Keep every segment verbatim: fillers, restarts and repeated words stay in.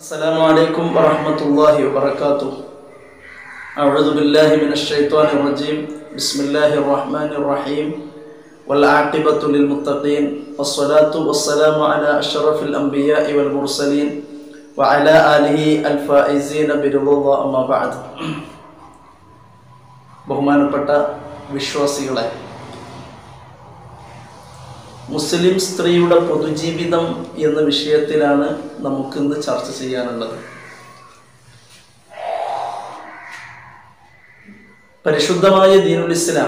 السلام عليكم ورحمة الله وبركاته. أعوذ بالله من الشيطان الرجيم. بسم الله الرحمن الرحيم. والعاقبة للمتقين والصلاة والسلام على أشرف الأنبياء والمرسلين وعلى آله الفائزين برضا الله. أما بعد. ബഹുമാനപ്പെട്ട വിശ്വാസികളെ, മുസ്ലിം സ്ത്രീയുടെ പൊതുജീവിതം എന്ന വിഷയത്തിലാണ് നമുക്കിന്ന് ചർച്ച ചെയ്യാനുള്ളത്. പരിശുദ്ധമായ ദീനുൽ ഇസ്ലാം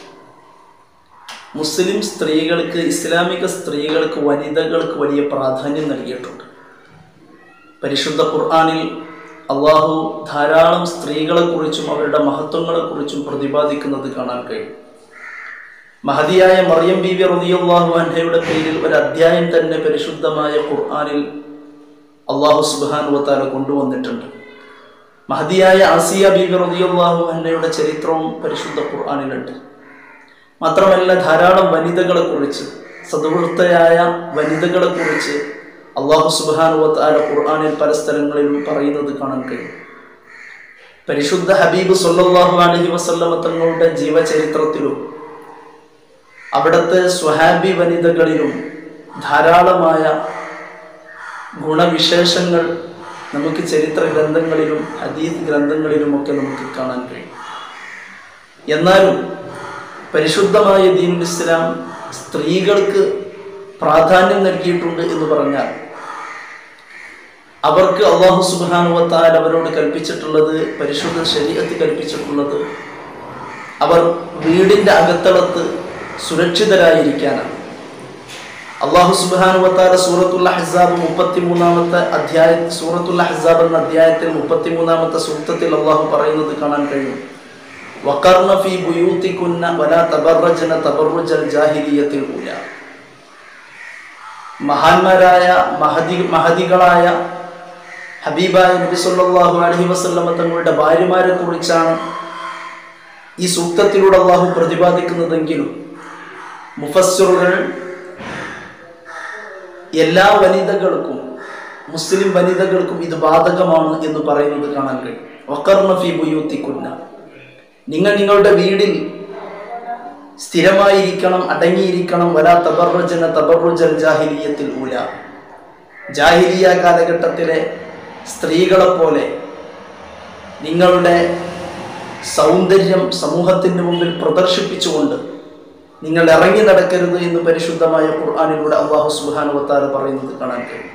മുസ്ലിം സ്ത്രീകൾക്ക്, ഇസ്ലാമിക സ്ത്രീകൾക്ക്, വനിതകൾക്ക് വലിയ പ്രാധാന്യം നൽകിയിട്ടുണ്ട്. പരിശുദ്ധ ഖുർആനിൽ അള്ളാഹു ധാരാളം സ്ത്രീകളെക്കുറിച്ചും അവരുടെ മഹത്വങ്ങളെക്കുറിച്ചും പ്രതിപാദിക്കുന്നത് കാണാൻ കഴിയും. മഹദിയായ മറിയം ബീവി റളിയല്ലാഹു അൻഹയുടെ പേരിൽ ഒരു അധ്യായം തന്നെ പരിശുദ്ധമായ ഖുർആനിൽ അള്ളാഹു സുബ്ഹാനഹു വ തആല കൊണ്ടുവന്നിട്ടുണ്ട്. മഹദിയായ ആസിയ ബീവി റളിയല്ലാഹു അൻഹയുടെ ചരിത്രവും പരിശുദ്ധ ഖുർആനിലുണ്ട്. മാത്രമല്ല, ധാരാളം വനിതകളെക്കുറിച്ച്, സദ്വൃത്തയായ വനിതകളെക്കുറിച്ച് അള്ളാഹു സുബ്ഹാനഹു വ തആല ഖുർആനിൽ പല സ്ഥലങ്ങളിലും പറയുന്നത് കാണാൻ കഴിയും. പരിശുദ്ധ ഹബീബ് സ്വല്ലല്ലാഹു അലൈഹി വസല്ലമ തങ്ങളുടെ ജീവചരിത്രത്തിലും അവിടുത്തെ സ്വഹാബി വനിതകളിലും ധാരാളമായ ഗുണവിശേഷങ്ങൾ നമുക്ക് ചരിത്ര ഗ്രന്ഥങ്ങളിലും ഹദീസ് ഗ്രന്ഥങ്ങളിലുമൊക്കെ നമുക്ക് കാണാൻ കഴിയും. എന്നാലും പരിശുദ്ധമായ ദീനുൽ ഇസ്ലാം സ്ത്രീകൾക്ക് പ്രാധാന്യം നൽകിയിട്ടുണ്ട് എന്ന് പറഞ്ഞാൽ അവർക്ക് അല്ലാഹു സുബ്ഹാനഹു വ തആല അവരോട് കൽപ്പിച്ചിട്ടുള്ളത്, പരിശുദ്ധ ശരീഅത്ത് കൽപ്പിച്ചിട്ടുള്ളത്, അവർ വീടിൻ്റെ അകത്തളത്ത് സുരക്ഷിതരായിരിക്കാനാണ്. അല്ലാഹു സുബ്ഹാനഹു വ തആല സൂറത്തുൽ അഹ്സാബ് മുപ്പത്തിമൂന്നാമത്തെ അധ്യായ സൂറത്തുൽ അഹ്സാബ് എന്ന അധ്യായത്തിൽ മുപ്പത്തിമൂന്നാമത്തെ സൂക്തത്തിൽ അല്ലാഹു പറയുന്നത് കാണാൻ കഴിയും. വഖർന ഫീ ബുയൂതികുന്ന വലാ തബറജന തബറുജൽ ജാഹിലിയ്യത്തിൽ ഊല. മഹാന്മാരായ മഹദി മഹദികളായ ഹബീബായ നബി സല്ലല്ലാഹു അലൈഹി വസല്ലമ തങ്ങളുടെ ഭാര്യമാരെ കുറിച്ചാണ് ഈ സൂക്തത്തിലൂടെ അല്ലാഹു പ്രതിപാദിക്കുന്നതെങ്കിലും മുഫസ്സിറുകൾ എല്ലാ വനിതകൾക്കും, മുസ്ലിം വനിതകൾക്കും ഇത് ബാധകമാണ് എന്ന് പറയുന്നത് കാണാൻ കഴിയും. വഖർന ഫീ ബുയൂതികുന്ന, നിങ്ങൾ നിങ്ങളുടെ വീടിൽ സ്ഥിരമായിരിക്കണം, അടങ്ങിയിരിക്കണം. വലാ തബറജന തബറുജൽ ജാഹിലിയ്യത്തിൽ ഊല. ജാഹിലിയ കാലഘട്ടത്തിലെ സ്ത്രീകളെപ്പോലെ നിങ്ങളുടെ സൗന്ദര്യം സമൂഹത്തിന് മുമ്പിൽ പ്രദർശിപ്പിച്ചുകൊണ്ട് നിങ്ങൾ ഇറങ്ങി നടക്കരുത് എന്ന് പരിശുദ്ധമായ ഖുർആനിലൂടെ അല്ലാഹു സുബ്ഹാനഹു വ തആല പറയുന്നത് കാണാൻ കഴിയും.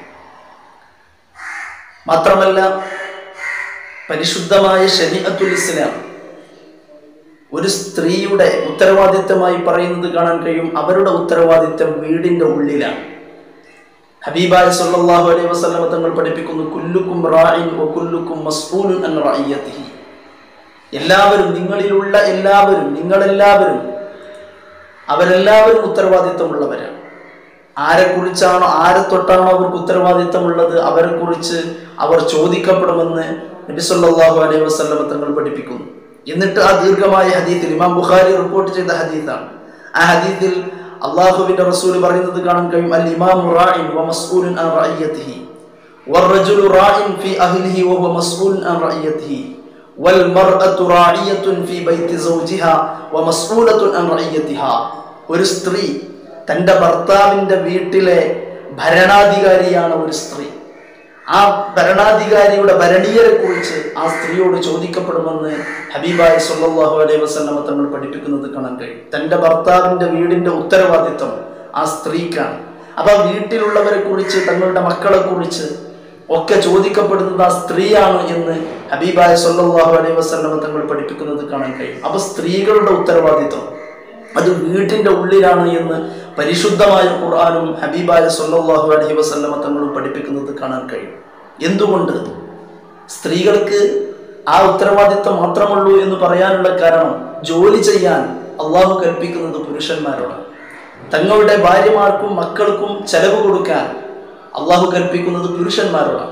മാത്രമല്ല, പരിശുദ്ധമായ ശരീഅത്തുൽ ഇസ്ലാം ഒരു സ്ത്രീയുടെ ഉത്തരവാദിത്തമായി പറയുന്നത് കാണാൻ കഴിയും. അവരുടെ ഉത്തരവാദിത്തം വീടിൻ്റെ ഉള്ളിലാണ്. ഹബീബായ സല്ലല്ലാഹു അലൈഹി വസല്ലമ തങ്ങൾ പഠിപ്പിക്കുന്നു, കുല്ലുക്കും റാഇൻ വ കുല്ലുക്കും മസ്ഊലുൻ അൻ റഇയ്യതിഹി. എല്ലാവരും, നിങ്ങളിലുള്ള എല്ലാവരും, നിങ്ങളെല്ലാവരും, അവരെല്ലാവരും ഉത്തരവാദിത്തമുള്ളവരാണ്. ആരെക്കുറിച്ചാണോ, ആരെ തൊട്ടാണോ അവർക്ക് ഉത്തരവാദിത്തമുള്ളത് അവരെ കുറിച്ച് അവർ ചോദിക്കപ്പെടുമെന്ന് നബി സല്ലല്ലാഹു അലൈഹി വസല്ലമ തങ്ങൾ പഠിപ്പിക്കുന്നു. എന്നിട്ട് ആ ദീർഘമായ ഹദീത്തിൽ, ഇമാം ബുഖാരി റിപ്പോർട്ട് ചെയ്ത ഹദീസാണ്, ആ ഹദീത്തിൽ അല്ലാഹുവിന്റെ റസൂൽ പറയുന്നത് കാണാൻ കഴിയും, അൽ ഇമാമു റാഇൻ വ മസ്ഊലുൻ അൻ റഇയ്യതിഹി വർ-റജുലു റാഇൻ ഫീ അഹ്ലിഹി വ ഹുവ മസ്ഊലുൻ അൻ റഇയ്യതിഹി വൽ മർഅതു റാഇയത്തുൻ ഫീ ബൈതി സൗജിഹാ വ മസ്ഊലത്തുൻ അൻ റഇയ്യതിഹാ. ഒരു സ്ത്രീ തൻ്റെ ഭർത്താവിൻ്റെ വീട്ടിലെ ഭരണാധികാരിയാണ്. ഒരു സ്ത്രീ ആ ഭരണാധികാരിയുടെ ഭരണീയരെ കുറിച്ച് ആ സ്ത്രീയോട് ചോദിക്കപ്പെടുമെന്ന് ഹബീബായ സല്ലല്ലാഹു അലൈഹി വസല്ലമ തങ്ങൾ പഠിപ്പിക്കുന്നത് കാണാൻ കഴിയും. തൻ്റെ ഭർത്താവിൻ്റെ വീടിൻ്റെ ഉത്തരവാദിത്വം ആ സ്ത്രീക്കാണ്. അപ്പൊ വീട്ടിലുള്ളവരെ കുറിച്ച്, തങ്ങളുടെ മക്കളെ കുറിച്ച് ഒക്കെ ചോദിക്കപ്പെടുന്നത് ആ സ്ത്രീയാണ് എന്ന് ഹബീബായ സല്ലല്ലാഹു അലൈഹി വസല്ലമ തങ്ങൾ പഠിപ്പിക്കുന്നത് കാണാൻ കഴിയും. അപ്പൊ സ്ത്രീകളുടെ ഉത്തരവാദിത്വം അത് വീട്ടിൻ്റെ ഉള്ളിലാണ് എന്ന് പരിശുദ്ധമായ ഖുർആനും ഹബീബായ സല്ലല്ലാഹു അലൈഹി വസല്ലമ തങ്ങളും പഠിപ്പിക്കുന്നത് കാണാൻ കഴിയും. എന്തുകൊണ്ട് സ്ത്രീകൾക്ക് ആ ഉത്തരവാദിത്വം മാത്രമുള്ളൂ എന്ന് പറയാനുള്ള കാരണം, ജോലി ചെയ്യാൻ അള്ളാഹു കൽപ്പിക്കുന്നത് പുരുഷന്മാരോടാണ്. തങ്ങളുടെ ഭാര്യമാർക്കും മക്കൾക്കും ചെലവ് കൊടുക്കാൻ അള്ളാഹു കൽപ്പിക്കുന്നത് പുരുഷന്മാരോടാണ്.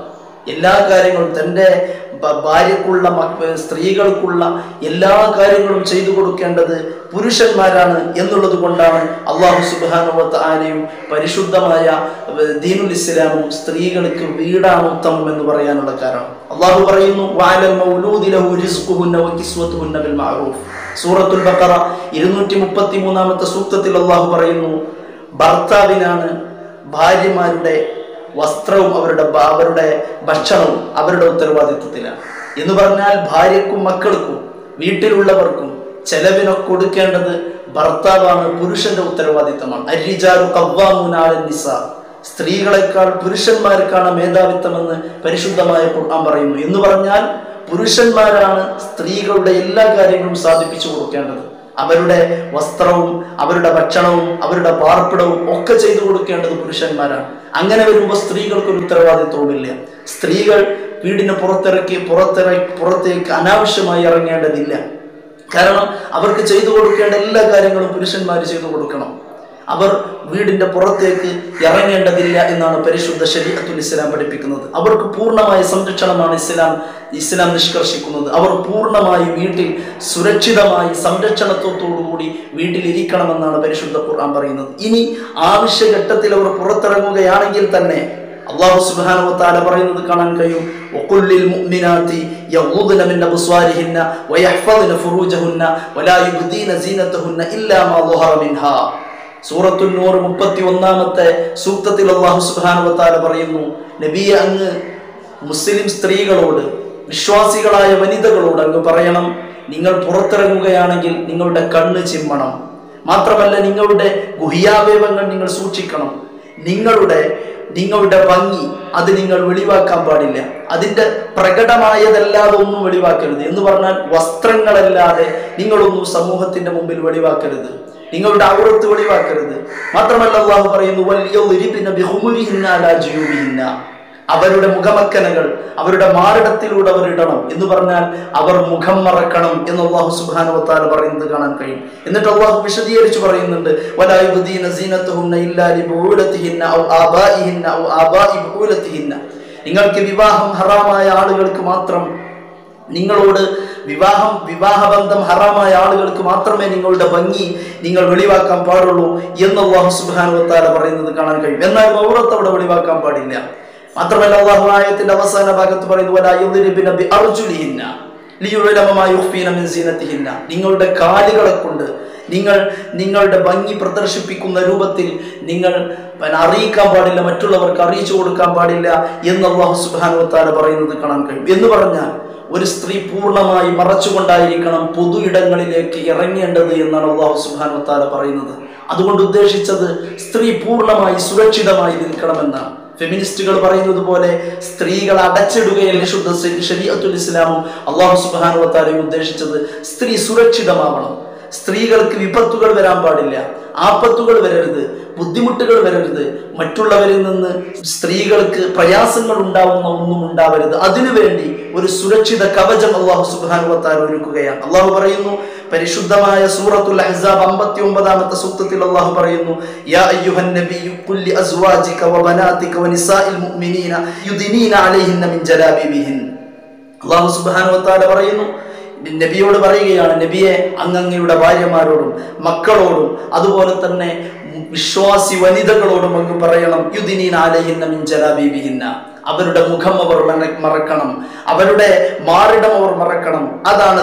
എല്ലാ കാര്യങ്ങളും തൻ്റെ ഭാര്യക്കുള്ള സ്ത്രീകൾക്കുള്ള എല്ലാ കാര്യങ്ങളും ചെയ്തു കൊടുക്കേണ്ടത് പുരുഷന്മാരാണ് എന്നുള്ളത് കൊണ്ടാണ് അള്ളാഹു സുബ്ഹാനഹു വ തആലയും പരിശുദ്ധമായ ദീനുൽ ഇസ്ലാമും സ്ത്രീകൾക്ക് വീടാണ് ഉത്തമം എന്ന് പറയാനുള്ള കാരണം. അള്ളാഹു പറയുന്നു വഅലൽ മൗലൂദി ലഹു റിസ്ഖുഹുന്ന വ കിസ്വതുഹുന്ന ബിൽ മഅറൂഫ്. സൂറത്തുൽ ബഖറ ഇരുന്നൂറ്റി മുപ്പത്തി മൂന്നാമത്തെ സൂക്തത്തിൽ അള്ളാഹു പറയുന്നു, ഭർത്താവിനാണ് ഭാര്യമാരുടെ വസ്ത്രവും അവരുടെ അവരുടെ ഭക്ഷണവും അവരുടെ ഉത്തരവാദിത്വത്തിലാണ് എന്ന് പറഞ്ഞാൽ ഭാര്യക്കും മക്കൾക്കും വീട്ടിലുള്ളവർക്കും ചെലവിനൊക്കെ കൊടുക്കേണ്ടത് ഭർത്താവാണ്, പുരുഷന്റെ ഉത്തരവാദിത്തമാണ്. അർരിജാലു ഖവ്വാമൂന അലൻ നിസാ, സ്ത്രീകളെക്കാൾ പുരുഷന്മാർക്കാണ് മേധാവിത്വമെന്ന് പരിശുദ്ധമായ ഖുർആൻ പറയുന്നു. എന്ന് പറഞ്ഞാൽ പുരുഷന്മാരാണ് സ്ത്രീകളുടെ എല്ലാ കാര്യങ്ങളും സാധിപ്പിച്ചു കൊടുക്കേണ്ടത്. അവരുടെ വസ്ത്രവും അവരുടെ ഭക്ഷണവും അവരുടെ പാർപ്പിടവും ഒക്കെ ചെയ്തു കൊടുക്കേണ്ടത് പുരുഷന്മാരാണ്. അങ്ങനെ വരുമ്പോൾ സ്ത്രീകൾക്കൊരു ഉത്തരവാദിത്വവുമില്ല. സ്ത്രീകൾ വീടിന് പുറത്തിറക്കി പുറത്തിറക്കി പുറത്തേക്ക് അനാവശ്യമായി ഇറങ്ങേണ്ടതില്ല. കാരണം അവർക്ക് ചെയ്തു കൊടുക്കേണ്ട എല്ലാ കാര്യങ്ങളും പുരുഷന്മാർ ചെയ്തു കൊടുക്കണം. അവർ വീടിന്റെ പുറത്തേക്ക് ഇറങ്ങേണ്ടതില്ല എന്നാണ് പരിശുദ്ധ ശരീഅത്തുൽ ഇസ്ലാം പഠിപ്പിക്കുന്നത്. അവർക്ക് പൂർണ്ണമായ സംരക്ഷണമാണ് ഇസ്ലാം ഇസ്ലാം നിഷ്കർഷിക്കുന്നത്. അവർ പൂർണ്ണമായി വീട്ടിൽ സുരക്ഷിതമായി സംരക്ഷണത്തോടുകൂടി വീട്ടിലിരിക്കണമെന്നാണ് പരിശുദ്ധ ഖുർആൻ പറയുന്നത്. ഇനി ആവശ്യഘട്ടത്തിൽ അവർ പുറത്തിറങ്ങുകയാണെങ്കിൽ തന്നെ അല്ലാഹു സുബ്ഹാനഹു വ തആല പറയുന്നത് കാണാൻ കഴിയും, വഖുല്ലിൽ മുഅ്മിനാതി യഗ്ദുന മിൻ അബ്സ്വാരിഹിന്ന വയഹ്ഫദ്ന ഫുറൂജഹുന്ന വലാ യുബ്ദീന സീനതഹുന്ന ഇല്ലാ മാ ളഹറ മിൻഹാ. സൂറത്തുൻ നൂർ മുപ്പത്തി ഒന്നാമത്തെ സൂക്തത്തിൽ അല്ലാഹു സുബ്ഹാനഹു വ തആല പറയുന്നു, നബിയെ അങ്ങ് മുസ്ലിം സ്ത്രീകളോട്, വിശ്വാസികളായ വനിതകളോട് അങ്ങ് പറയണം, നിങ്ങൾ പുറത്തിറങ്ങുകയാണെങ്കിൽ നിങ്ങളുടെ കണ്ണ് ചിമ്മണം. മാത്രമല്ല നിങ്ങളുടെ ഗുഹ്യാവയവങ്ങൾ നിങ്ങൾ സൂക്ഷിക്കണം. നിങ്ങളുടെ നിങ്ങളുടെ ഭംഗി അത് നിങ്ങൾ വെളിവാക്കാൻ പാടില്ല. അതിൻ്റെ പ്രകടമായതല്ലാതെ ഒന്നും വെളിവാക്കരുത്. എന്ന് പറഞ്ഞാൽ വസ്ത്രങ്ങളല്ലാതെ നിങ്ങളൊന്നും സമൂഹത്തിന്റെ മുമ്പിൽ വെളിവാക്കരുത്. നിങ്ങളുടെ ഔറത്ത് വെളിവാക്കരുത്. മാത്രമല്ല അല്ലാഹു പറയുന്നു, വൽയദ്രിബ്ന ബിഖുമുരിഹിന്ന അലാ ജുയൂബിഹിന്ന, അവരുടെ മുഖമക്കനകൾ അവരുടെ മാറിടത്തിലൂടെ അവർ ഇടണം. എന്ന് പറഞ്ഞാൽ അവർ മുഖം മറക്കണം എന്ന് അല്ലാഹു സുബ്ഹാനഹു വ തആല പറയുന്നത് കാണാൻ കഴിയും. എന്നിട്ട് അല്ലാഹു വിശദീകരിച്ച് പറയുന്നുണ്ട്, വലാ യുബ്ദീന സീനതഹുന്ന ഇല്ലാ ലിബൂലതിഹിന്ന ഔ ആബാഇഹിന്ന ഔ ആബാഇ ബൂലതിഹിന്ന, നിങ്ങൾക്ക് വിവാഹം ഹറാമായ ആളുകൾക്ക് മാത്രം, നിങ്ങളോട് വിവാഹം വിവാഹബന്ധം ഹറാമായ ആളുകൾക്ക് മാത്രമേ നിങ്ങളുടെ ഭംഗി നിങ്ങൾ വെളിവാക്കാൻ പാടുള്ളൂ എന്ന് അല്ലാഹു സുബ്ഹാനഹു വ തആല പറയുന്നത് കാണാൻ കഴിയും. എന്നാൽ ഔറത്ത് അവിടെ വെളിവാക്കാൻ പാടില്ല. മാത്രമല്ല അല്ലാഹു ആയത്തിന്റെ അവസാന ഭാഗത്ത് പറയുന്നു, വലാ യദ്രിബ്ന ബിഅർജുലിഹിന്ന ലിയുഅലമ മാ യുഖ്ഫീന മിൻ സീനതിഹിന്ന, നിങ്ങളുടെ കാലുകളെ കൊണ്ട് നിങ്ങൾ നിങ്ങളുടെ ഭംഗി പ്രദർശിപ്പിക്കുന്ന രൂപത്തിൽ നിങ്ങൾ അറിയിക്കാൻ പാടില്ല, മറ്റുള്ളവർക്ക് അറിയിച്ചു കൊടുക്കാൻ പാടില്ല എന്ന് അല്ലാഹു സുബ്ഹാനഹു വ തആല പറയുന്നത് കാണാൻ കഴിയും. എന്ന് പറഞ്ഞാൽ ഒരു സ്ത്രീ പൂർണ്ണമായി മറച്ചുകൊണ്ടായിരിക്കണം പൊതു ഇടങ്ങളിലേക്ക് ഇറങ്ങേണ്ടത് എന്നാണ് അല്ലാഹു സുബ്ഹാനഹു വ തആല പറയുന്നത്. അതുകൊണ്ട് ഉദ്ദേശിച്ചത് സ്ത്രീ പൂർണ്ണമായി സുരക്ഷിതമായി നിൽക്കണമെന്നാണ്. ഫെമിനിസ്റ്റുകൾ പറയുന്നത് പോലെ സ്ത്രീകൾ അടച്ചിടുകയല്ല ശുദ്ധ ശരീഅത്തുൽ ഇസ്ലാമും അല്ലാഹു സുബ്ഹാനഹു വ തആലയും ഉദ്ദേശിച്ചത് സ്ത്രീ സുരക്ഷിതമാവണം. സ്ത്രീകൾക്ക് വിപത്തുകൾ വരാൻ പാടില്ല, ആപത്തുകൾ വരരുത്, ബുദ്ധിമുട്ടുകൾ വരരുത്, മറ്റുള്ളവരിൽ നിന്ന് സ്ത്രീകൾക്ക് പ്രയാസങ്ങൾ ഉണ്ടാവുന്ന ഒന്നും ഉണ്ടാവരുത്. അതിനുവേണ്ടി ഒരു സുരക്ഷിത കവചം അല്ലാഹു സുബ്ഹാനഹു വ തആല ഒരുക്കുകയാണ്. അല്ലാഹു പറയുന്നു പരിശുദ്ധമായ സൂറത്തുൽ അഹ്സാബ് അമ്പത്തി ഒമ്പതാമത്തെ സൂക്തത്തിൽ അല്ലാഹു പറയുന്നു, യാ അയ്യുഹൻ നബിയ്യു ഖുൽ ലി അസ്വാജിക വ ബനാതിക വ നിസാഇൽ മുഅ്മിനീന യുദ്നീന അലൈഹിന്ന മിൻ ജലാബിബിഹിൻ. അല്ലാഹു സുബ്ഹാനഹു വ തആല പറയുന്നു, നബിയോട് പറയുകയാണ്, നബിയെ അങ്ങയുടെ ഭാര്യമാരോടും മക്കളോടും അതുപോലെ തന്നെ വിശ്വാസി വനിതകളോടും അങ്ങ് പറയണം, യുദ്നീന അലൈഹിന്ന മിൻ ജലാബിബിഹിന്ന, അവരുടെ മുഖം അവർ മറക്കണം, അവരുടെ മാറിടം അവർ മറക്കണം. അതാണ്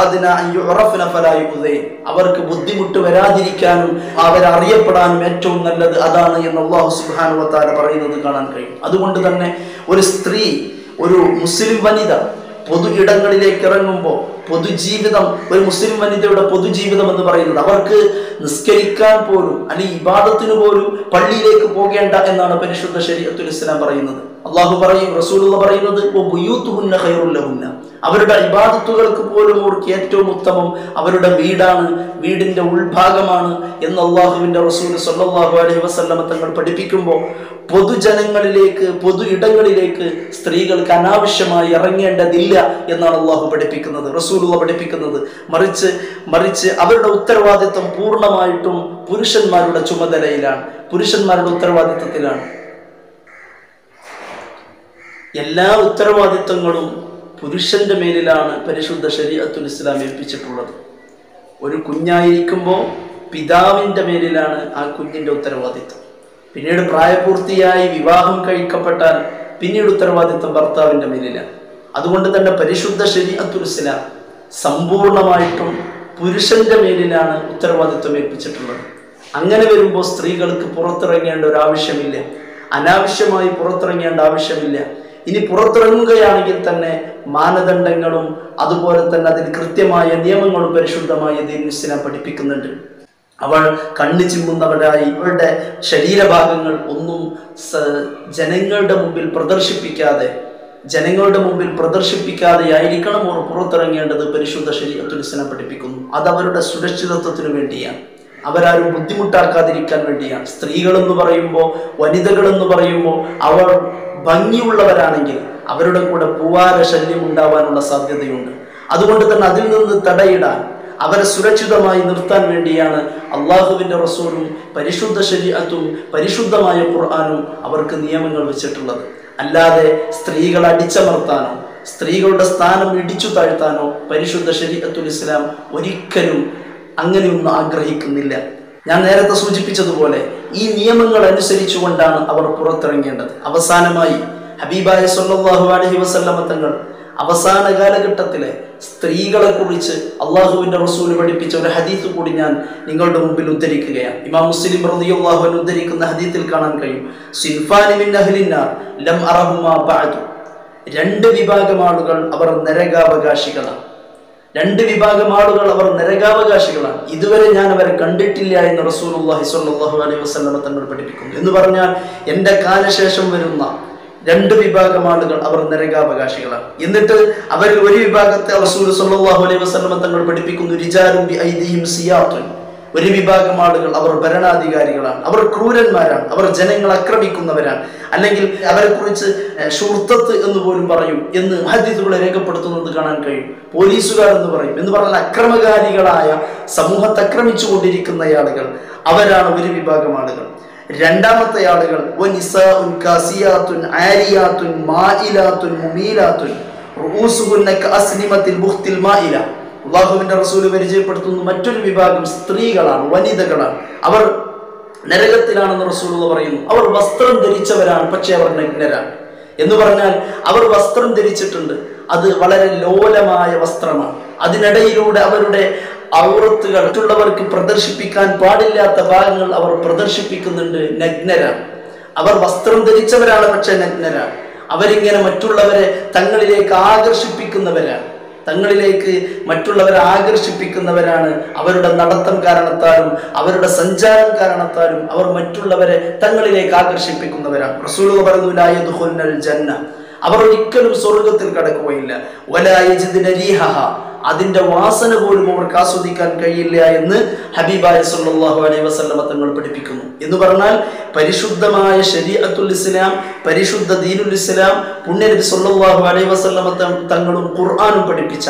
അവർക്ക് ബുദ്ധിമുട്ട് വരാതിരിക്കാനും അവരറിയപ്പെടാനും ഏറ്റവും നല്ലത് അതാണ് എന്ന് അല്ലാഹു സുബ്ഹാനഹു വ തആല പറയുന്നത് കാണാൻ കഴിയും. അതുകൊണ്ട് തന്നെ ഒരു സ്ത്രീ, ഒരു മുസ്ലിം വനിത പൊതു ഇടങ്ങളിലേക്ക് ഇറങ്ങുമ്പോൾ പൊതുജീവിതം, ഒരു മുസ്ലിം വനിതയുടെ പൊതുജീവിതം എന്ന് പറയുന്നത് അവർക്ക് നിസ്കരിക്കാൻ പോലും അല്ലെങ്കിൽ ഇബാദത്തിന് പോലും പള്ളിയിലേക്ക് പോകേണ്ട എന്നാണ് പരിശുദ്ധ ശരീഅത്തുൽ ഇസ്ലാം പറയുന്നത്. അല്ലാഹു പറയും, റസൂലുള്ളാഹി പറയുന്നത് ബുയൂതുഹുന്ന ഖൈറുൽ ലഹുന്ന, അവരുടെ ഇബാദത്തുകൾക്ക് പോലും അവർക്ക് ഏറ്റവും ഉത്തമം അവരുടെ വീടാണ്, വീടിന്റെ ഉൾഭാഗമാണ് എന്ന് അല്ലാഹുവിന്റെ റസൂൽ സ്വല്ലല്ലാഹു അലൈഹി വസല്ലം തങ്ങൾ പഠിപ്പിക്കുമ്പോൾ പൊതുജനങ്ങളിലേക്ക് പൊതു ഇടങ്ങളിലേക്ക് സ്ത്രീകൾക്ക് അനാവശ്യമായി ഇറങ്ങേണ്ടതില്ല എന്നാണ് അല്ലാഹു പഠിപ്പിക്കുന്നത്, റസൂലുള്ളാഹി പഠിപ്പിക്കുന്നത്. മറിച്ച് മറിച്ച് അവരുടെ ഉത്തരവാദിത്വം പൂർണ്ണമായിട്ടും പുരുഷന്മാരുടെ ചുമതലയിലാണ്, പുരുഷന്മാരുടെ ഉത്തരവാദിത്വത്തിലാണ്. എല്ലാ ഉത്തരവാദിത്തങ്ങളും പുരുഷന്റെ മേലിലാണ് പരിശുദ്ധ ശരീഅത്തുൽ ഇസ്ലാം ഏൽപ്പിച്ചിട്ടുള്ളത്. ഒരു കുഞ്ഞായിരിക്കുമ്പോൾ പിതാവിൻ്റെ മേലിലാണ് ആ കുഞ്ഞിൻ്റെ ഉത്തരവാദിത്തം. പിന്നീട് പ്രായപൂർത്തിയായി വിവാഹം കഴിക്കപ്പെട്ടാൽ പിന്നീട് ഉത്തരവാദിത്തം ഭർത്താവിൻ്റെ മേലിലാണ്. അതുകൊണ്ട് തന്നെ പരിശുദ്ധ ശരീഅത്തുൽ ഇസ്ലാം സമ്പൂർണമായിട്ടും പുരുഷന്റെ മേലിലാണ് ഉത്തരവാദിത്വം ഏൽപ്പിച്ചിട്ടുള്ളത്. അങ്ങനെ വരുമ്പോൾ സ്ത്രീകൾക്ക് പുറത്തിറങ്ങേണ്ട ഒരു ആവശ്യമില്ല, അനാവശ്യമായി പുറത്തിറങ്ങേണ്ട ആവശ്യമില്ല. ഇനി പുറത്തിറങ്ങുകയാണെങ്കിൽ തന്നെ മാനദണ്ഡങ്ങളും അതുപോലെ തന്നെ അതിൽ കൃത്യമായ നിയമങ്ങളും പരിശുദ്ധമായ ദീനുൽ ഇസ്ലാം പഠിപ്പിക്കുന്നുണ്ട്. അവൾ കണ്ണു ചിമ്മുന്നവരായി അവളുടെ ശരീരഭാഗങ്ങൾ ഒന്നും ജനങ്ങളുടെ മുമ്പിൽ പ്രദർശിപ്പിക്കാതെ ജനങ്ങളുടെ മുമ്പിൽ പ്രദർശിപ്പിക്കാതെ ആയിരിക്കണം അവർ പുറത്തിറങ്ങേണ്ടത് പരിശുദ്ധ ശരീഅത്തുൽ ഇസ്ലാം പഠിപ്പിക്കുന്നു. അത് അവരുടെ സുരക്ഷിതത്വത്തിന് വേണ്ടിയാണ്, അവരാരും ബുദ്ധിമുട്ടാക്കാതിരിക്കാൻ വേണ്ടിയാണ്. സ്ത്രീകളെന്ന് പറയുമ്പോൾ, വനിതകളെന്ന് പറയുമ്പോൾ അവർ ഭംഗിയുള്ളവരാണെങ്കിൽ അവരുടെ കൂടെ പൂവാര ശല്യം ഉണ്ടാവാനുള്ള സാധ്യതയുണ്ട്. അതുകൊണ്ട് തന്നെ അതിൽ നിന്ന് തടയിടാൻ, അവരെ സുരക്ഷിതമായി നിർത്താൻ വേണ്ടിയാണ് അള്ളാഹുവിൻ്റെ റസൂലും പരിശുദ്ധ ശരീഅത്തും പരിശുദ്ധമായ ഖുർആനും അവർക്ക് നിയമങ്ങൾ വെച്ചിട്ടുള്ളത്. അല്ലാതെ സ്ത്രീകളെ അടിച്ചമർത്താനോ സ്ത്രീകളുടെ സ്ഥാനം ഇടിച്ചു താഴ്ത്താനോ പരിശുദ്ധ ശരീഅത്തുൽ ഇസ്ലാം ഒരിക്കലും അങ്ങനെയൊന്നും ആഗ്രഹിക്കുന്നില്ല. ഞാൻ നേരത്തെ സൂചിപ്പിച്ചതുപോലെ ഈ നിയമങ്ങൾ അനുസരിച്ചുകൊണ്ടാണ് അവർ പുറത്തിറങ്ങേണ്ടത്. അവസാനമായി ഹബീബായ സ്വല്ലല്ലാഹു അലൈഹി വസല്ലമ തങ്ങൾ അവസാന കാലഘട്ടത്തിലെ സ്ത്രീകളെ കുറിച്ച് അള്ളാഹുവിൻ്റെ റസൂൽ പഠിപ്പിച്ച ഒരു ഹദീസ് കൂടി ഞാൻ നിങ്ങളുടെ മുമ്പിൽ ഉദ്ധരിക്കുകയാണ്. ഇമാം മുസ്ലിം റളിയല്ലാഹു അൻഹു ഉദ്ധരിക്കുന്ന ഹദീസിൽ കാണാൻ കഴിയും, സിൻഫാനി മിൻ അഹ്ലിന്നാർ ലം അറഹുമാ ബഅദു. രണ്ട് വിഭാഗം ആളുകൾ അവർ നരകാവകാശികളാണ്. രണ്ട് വിഭാഗം ആളുകൾ അവർ നരകാവകാശികളാണ്, ഇതുവരെ ഞാൻ അവരെ കണ്ടിട്ടില്ല എന്ന് റസൂലുള്ളാഹി സ്വല്ലല്ലാഹു അലൈഹി വസല്ലമ തങ്ങൾ പഠിപ്പിക്കുന്നു. എന്ന് പറഞ്ഞാൽ എൻ്റെ കാലശേഷം വരുന്ന രണ്ട് വിഭാഗം ആളുകൾ അവർ നരകാവകാശികളാണ്. എന്നിട്ട് അവരിൽ ഒരു വിഭാഗത്തെ റസൂൽ സ്വല്ലല്ലാഹു അലൈഹി വസല്ലമ തങ്ങൾ പഠിപ്പിക്കുന്നു, റിജാലുൻ ബി ഐദിഹിം സിയാത്തുൻ. ഒരു വിഭാഗം ആളുകൾ അവർ ഭരണാധികാരികളാണ്, അവർ ക്രൂരന്മാരാണ്, അവർ ജനങ്ങളെ ആക്രമിക്കുന്നവരാണ്, അല്ലെങ്കിൽ അവരെ കുറിച്ച് ഷുർത്തത്ത് എന്ന് പോലും പറയും എന്ന് ഹദീസുകളെ രേഖപ്പെടുത്തുന്നത് കാണാൻ കഴിയും. പോലീസുകാർ എന്ന് പറയും. എന്ന് പറഞ്ഞാൽ അക്രമകാരികളായ, സമൂഹത്തെ ആക്രമിച്ചു കൊണ്ടിരിക്കുന്ന ആളുകൾ, അവരാണ് ഒരു വിഭാഗം ആളുകൾ. രണ്ടാമത്തെ ആളുകൾ വനിസാഉൻ കാസിയാത്തുൻ ആരിയാത്തുൻ മായിലാത്തുൻ മുമീലാത്തുൻ റൂസുഹുന്ന കഅസ്നിമത്തിൽ ബുഖ്തിൽ മായില. അല്ലാഹുവിൻ്റെ റസൂൽ പരിചയപ്പെടുത്തുന്ന മറ്റൊരു വിഭാഗം സ്ത്രീകളാണ്, വനിതകളാണ്. അവർ നരകത്തിലാണെന്ന് റസൂൽ പറയുന്നു. അവർ വസ്ത്രം ധരിച്ചവരാണ്, പക്ഷെ അവർ നഗ്നരാണ്. എന്ന് പറഞ്ഞാൽ അവർ വസ്ത്രം ധരിച്ചിട്ടുണ്ട്, അത് വളരെ ലോലമായ വസ്ത്രമാണ്. അതിനിടയിലൂടെ അവരുടെ ഔറത്തുകൾ മറ്റുള്ളവർക്ക് പ്രദർശിപ്പിക്കാൻ പാടില്ലാത്ത ഭാഗങ്ങൾ അവർ പ്രദർശിപ്പിക്കുന്നുണ്ട്. നഗ്നരാണ്. അവർ വസ്ത്രം ധരിച്ചവരാണ്, പക്ഷെ നഗ്നരാണ്. അവരിങ്ങനെ മറ്റുള്ളവരെ തങ്ങളിലേക്ക് ആകർഷിപ്പിക്കുന്നവരാണ് തങ്ങളിലേക്ക് മറ്റുള്ളവരെ ആകർഷിപ്പിക്കുന്നവരാണ്. അവരുടെ നടത്തം കാരണത്താലും അവരുടെ സഞ്ചാരം കാരണത്താലും അവർ മറ്റുള്ളവരെ തങ്ങളിലേക്ക് ആകർഷിപ്പിക്കുന്നവരാണ്. റസൂൽ പറഞ്ഞു, ലാ യദ്ഖുൽനൽ ജന്ന, അവർ ഒരിക്കലും സ്വർഗത്തിൽ കടക്കുകയില്ല. വലാ യജിദ്ന റീഹഹ, അതിന്റെ വാസന പോലും അവർക്ക് ആസ്വദിക്കാൻ കഴിയില്ല എന്ന് ഹബീബായ സ്വല്ലല്ലാഹു അലൈഹി വസല്ലമ തങ്ങൾ പഠിപ്പിക്കുന്നു. എന്ന് പറഞ്ഞാൽ പരിശുദ്ധമായ ശരീഅത്തുൽ ഇസ്ലാം, പരിശുദ്ധ ദീനുൽ ഇസ്ലാം, പുണ്യനബി സ്വല്ലല്ലാഹു അലൈഹി വസല്ലമ തങ്ങളും ഖുർആനും പഠിപ്പിച്ച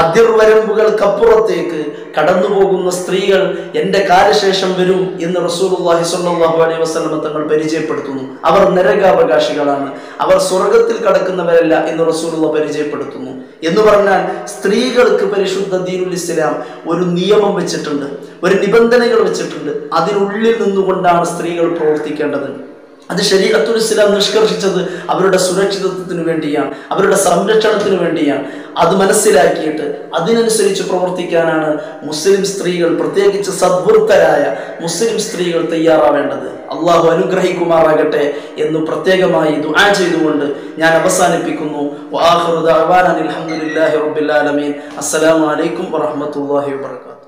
അതിർവരമ്പുകൾക്കപ്പുറത്തേക്ക് കടന്നു പോകുന്ന സ്ത്രീകൾ എൻ്റെ കാലശേഷം വരും എന്ന് റസൂലുള്ളാഹി സ്വല്ലല്ലാഹു അലൈഹി വസല്ലമ തങ്ങൾ പരിചയപ്പെടുത്തുന്നു. അവർ നരകാവകാശികളാണ്, അവർ സ്വർഗത്തിൽ കടക്കുന്നവരല്ല എന്ന് റസൂലുള്ളാഹി പരിചയപ്പെടുത്തുന്നു. എന്ന് പറഞ്ഞാൽ സ്ത്രീകൾക്ക് പരിശുദ്ധ ദീനുൽ ഇസ്ലാം ഒരു നിയമം വെച്ചിട്ടുണ്ട്, ഒരു നിബന്ധനകൾ വെച്ചിട്ടുണ്ട്. അതിനുള്ളിൽ നിന്നുകൊണ്ടാണ് സ്ത്രീകൾ പ്രവർത്തിക്കേണ്ടത്. അത് ശരീഅത്തുൽ ഇസ്ലാം നിഷ്കർഷിച്ചത് അവരുടെ സുരക്ഷിതത്വത്തിന് വേണ്ടിയാണ്, അവരുടെ സംരക്ഷണത്തിന് വേണ്ടിയാണ്. അത് മനസ്സിലാക്കിയിട്ട് അതിനനുസരിച്ച് പ്രവർത്തിക്കാനാണ് മുസ്ലിം സ്ത്രീകൾ, പ്രത്യേകിച്ച് സദ്വൃത്തരായ മുസ്ലിം സ്ത്രീകൾ തയ്യാറാവേണ്ടത്. അള്ളാഹു അനുഗ്രഹിക്കുമാറാകട്ടെ എന്ന് പ്രത്യേകമായി ദുആ ചെയ്തുകൊണ്ട് ഞാൻ അവസാനിപ്പിക്കുന്നു. വആഖിറു ദഅവാനാ അൽഹംദുലില്ലാഹി റബ്ബിൽ ആലമീൻ. അസ്സലാമു അലൈക്കും വറഹ്മത്തുള്ളാഹി വബറകാതുഹു.